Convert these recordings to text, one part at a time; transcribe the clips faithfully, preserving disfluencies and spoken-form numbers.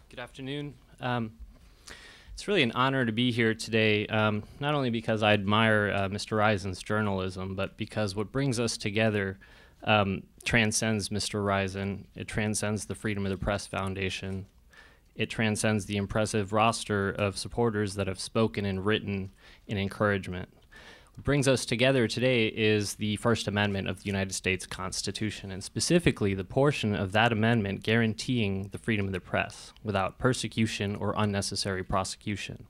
Good afternoon. Um, it's really an honor to be here today, um, not only because I admire uh, Mister Risen's journalism, but because what brings us together um, transcends Mister Risen. It transcends the Freedom of the Press Foundation. It transcends the impressive roster of supporters that have spoken and written in encouragement. What brings us together today is the First Amendment of the United States Constitution, and specifically the portion of that amendment guaranteeing the freedom of the press without persecution or unnecessary prosecution.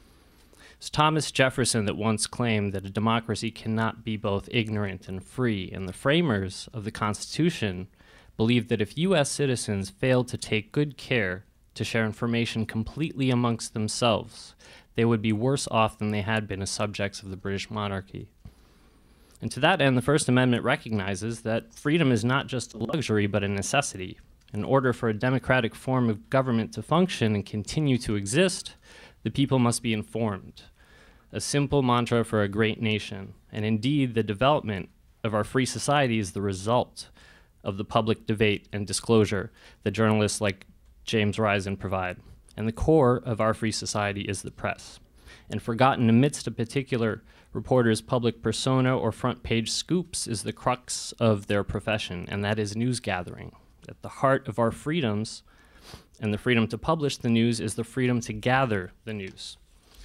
It's Thomas Jefferson that once claimed that a democracy cannot be both ignorant and free, and the framers of the Constitution believed that if U S citizens failed to take good care to share information completely amongst themselves, they would be worse off than they had been as subjects of the British monarchy. And to that end, the First Amendment recognizes that freedom is not just a luxury, but a necessity. In order for a democratic form of government to function and continue to exist, the people must be informed. A simple mantra for a great nation. And indeed, the development of our free society is the result of the public debate and disclosure that journalists like James Risen provide. And the core of our free society is the press. And forgotten amidst a particular reporter's public persona or front page scoops is the crux of their profession, and that is news gathering. At the heart of our freedoms and the freedom to publish the news is the freedom to gather the news.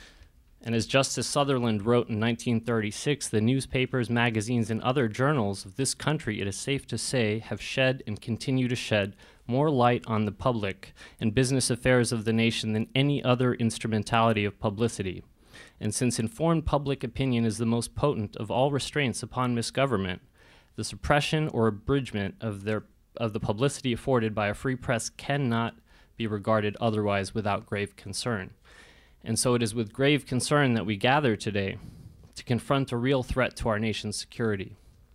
And as Justice Sutherland wrote in nineteen thirty-six, the newspapers, magazines, and other journals of this country, it is safe to say, have shed and continue to shed more light on the public and business affairs of the nation than any other instrumentality of publicity. And since informed public opinion is the most potent of all restraints upon misgovernment, the suppression or abridgment of, their, of the publicity afforded by a free press cannot be regarded otherwise without grave concern. And so it is with grave concern that we gather today to confront a real threat to our nation's security.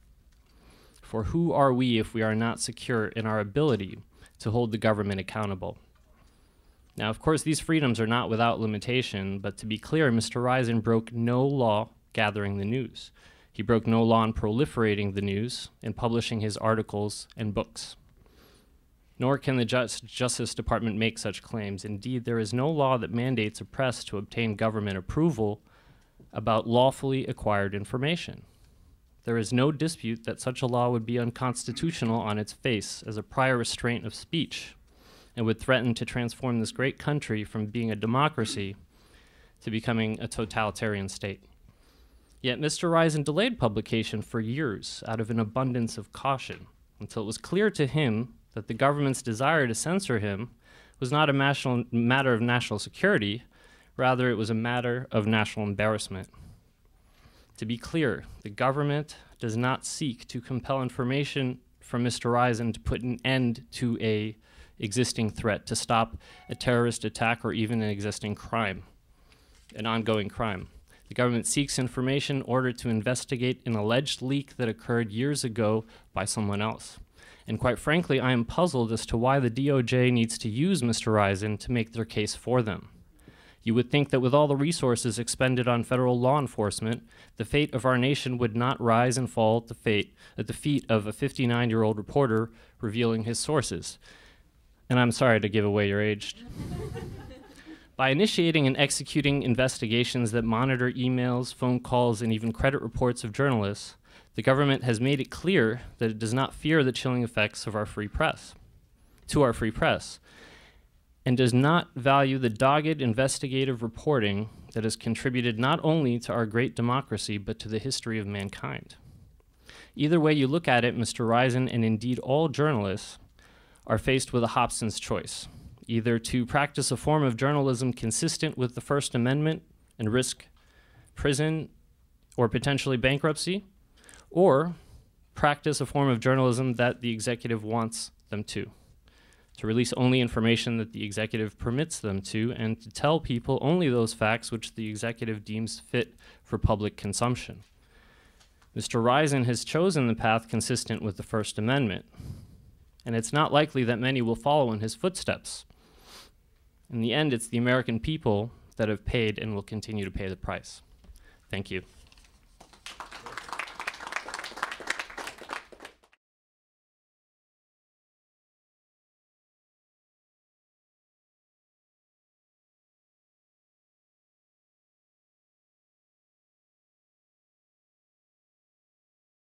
For who are we if we are not secure in our ability to hold the government accountable? Now, of course, these freedoms are not without limitation, but to be clear, Mister Risen broke no law gathering the news. He broke no law in proliferating the news and publishing his articles and books. Nor can the Just, Justice Department make such claims. Indeed, there is no law that mandates a press to obtain government approval about lawfully acquired information. There is no dispute that such a law would be unconstitutional on its face as a prior restraint of speech and would threaten to transform this great country from being a democracy to becoming a totalitarian state. Yet Mister Risen delayed publication for years out of an abundance of caution until it was clear to him that the government's desire to censor him was not a national, matter of national security, rather it was a matter of national embarrassment. To be clear, the government does not seek to compel information from Mister Risen to put an end to a existing threat, to stop a terrorist attack or even an existing crime, an ongoing crime. The government seeks information in order to investigate an alleged leak that occurred years ago by someone else. And quite frankly, I am puzzled as to why the D O J needs to use Mister Risen to make their case for them. You would think that with all the resources expended on federal law enforcement, the fate of our nation would not rise and fall at the, fate, at the feet of a fifty-nine-year-old reporter revealing his sources. And I'm sorry to give away your age. By initiating and executing investigations that monitor emails, phone calls, and even credit reports of journalists, the government has made it clear that it does not fear the chilling effects of our free press, to our free press, and does not value the dogged investigative reporting that has contributed not only to our great democracy, but to the history of mankind. Either way you look at it, Mister Risen and indeed all journalists are faced with a Hobson's choice, either to practice a form of journalism consistent with the First Amendment and risk prison or potentially bankruptcy, or practice a form of journalism that the executive wants them to. To release only information that the executive permits them to, and to tell people only those facts which the executive deems fit for public consumption. Mister Risen has chosen the path consistent with the First Amendment, and it's not likely that many will follow in his footsteps. In the end, it's the American people that have paid and will continue to pay the price. Thank you.